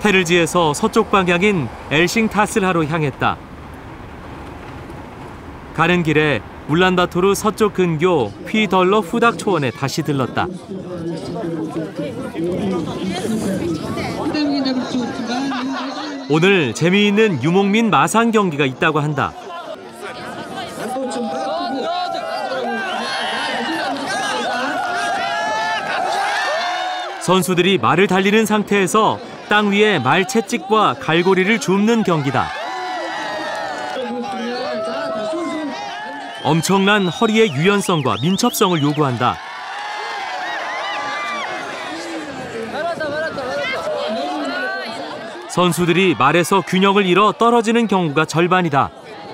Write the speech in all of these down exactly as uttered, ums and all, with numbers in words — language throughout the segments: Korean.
페르지에서 서쪽 방향인 엘싱타스르하로 향했다. 가는 길에 울란바토르 서쪽 근교 휘덜러 후닥 초원에 다시 들렀다. 오늘 재미있는 유목민 마상 경기가 있다고 한다. 선수들이 말을 달리는 상태에서 땅 위에 말 채찍과 갈고리를 줍는 경기다. 엄청난 허리의 유연성과 민첩성을 요구한다. 선수들이 말에서 균형을 잃어 떨어지는 경우가 절반이다.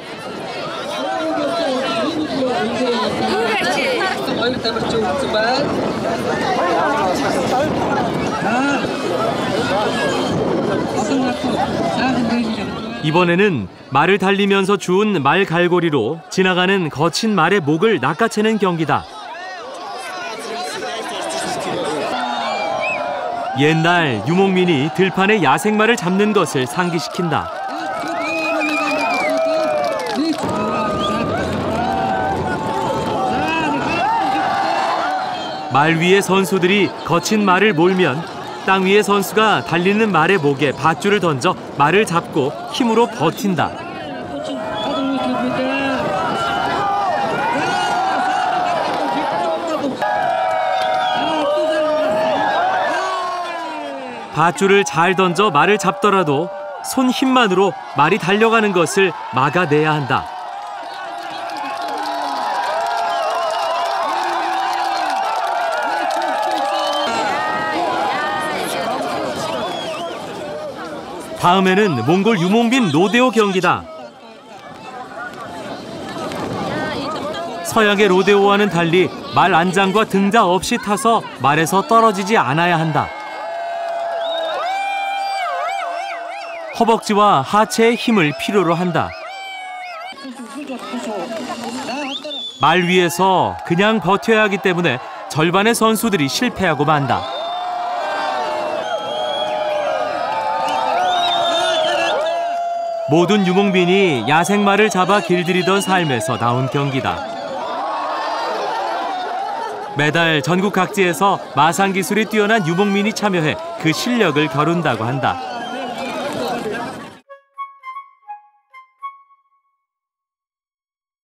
이번에는 말을 달리면서 주운 말 갈고리로 지나가는 거친 말의 목을 낚아채는 경기다. 옛날 유목민이 들판에 야생말을 잡는 것을 상기시킨다. 말 위에 선수들이 거친 말을 몰면 땅 위에 선수가 달리는 말의 목에 밧줄을 던져 말을 잡고 힘으로 버틴다. 밧줄을 잘 던져 말을 잡더라도 손 힘만으로 말이 달려가는 것을 막아내야 한다. 다음에는 몽골 유목민 로데오 경기다. 서양의 로데오와는 달리 말 안장과 등자 없이 타서 말에서 떨어지지 않아야 한다. 허벅지와 하체의 힘을 필요로 한다. 말 위에서 그냥 버텨야 하기 때문에 절반의 선수들이 실패하고 만다. 모든 유목민이 야생말을 잡아 길들이던 삶에서 나온 경기다. 매달 전국 각지에서 마상 기술이 뛰어난 유목민이 참여해 그 실력을 겨룬다고 한다.